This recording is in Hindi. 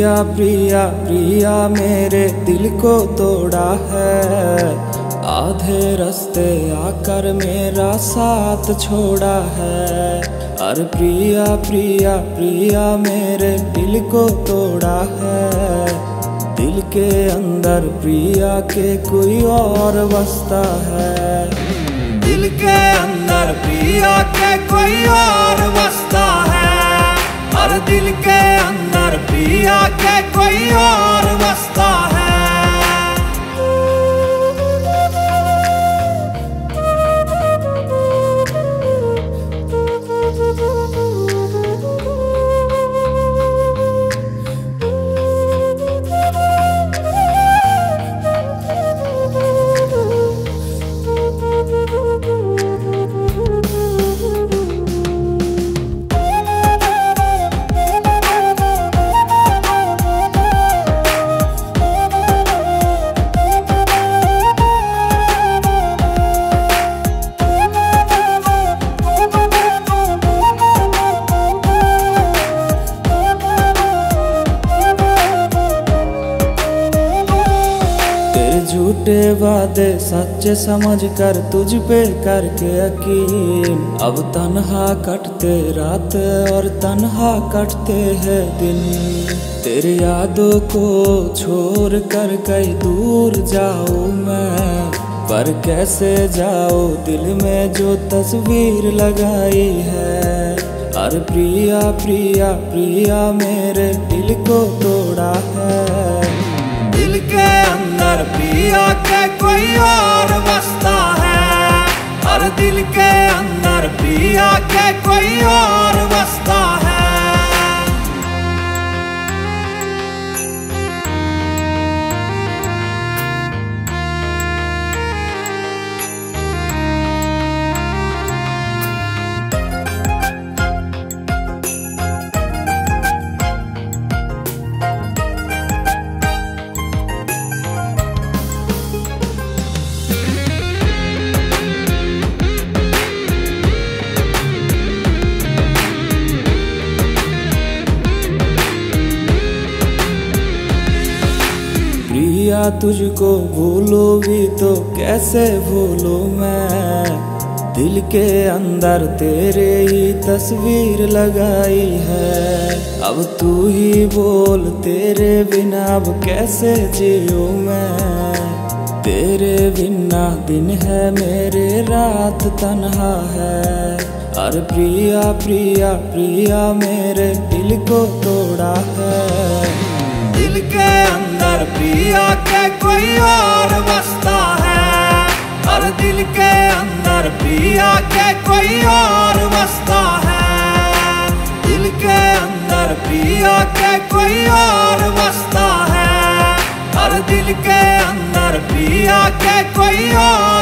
प्रिया प्रिया प्रिया मेरे दिल को तोड़ा है, आधे रास्ते आकर मेरा साथ छोड़ा है। अरे प्रिया प्रिया प्रिया मेरे दिल को तोड़ा है, दिल के अंदर प्रिया के कोई और बसता है। दिल के अंदर प्रिया के कोई और बसता है, हर दिल के अंदर प्रिया के कोई और बसता है। झूठे वादे सच्चे समझ कर तुझ पे करके यकीन, अब तन्हा कटते रात और तन्हा कटते हैं दिन। तेरे यादों को छोड़ कर कहीं दूर जाऊं मैं, पर कैसे जाऊं दिल में जो तस्वीर लगाई है। अरे प्रिया प्रिया प्रिया मेरे दिल को तोड़ा है, दिल के अंदर प्रिया के कोई और बसता है। हर दिल के अंदर प्रिया के कोई और बसता है। प्रिया तुझको भूलूं भी तो कैसे भूलूं मैं, दिल के अंदर तेरे ही तस्वीर लगाई है। अब तू ही बोल तेरे बिना अब कैसे जीऊं मैं, तेरे बिना दिन है मेरे रात तन्हा है। अरे प्रिया प्रिया प्रिया मेरे दिल को तोड़ा है, दिल के अंदर प्रिया के कोई और बसता है। हर दिल के अंदर प्रिया के कोई और बसता है, दिल के अंदर प्रिया के कोई और बसता है। हर दिल के अंदर प्रिया के कोई और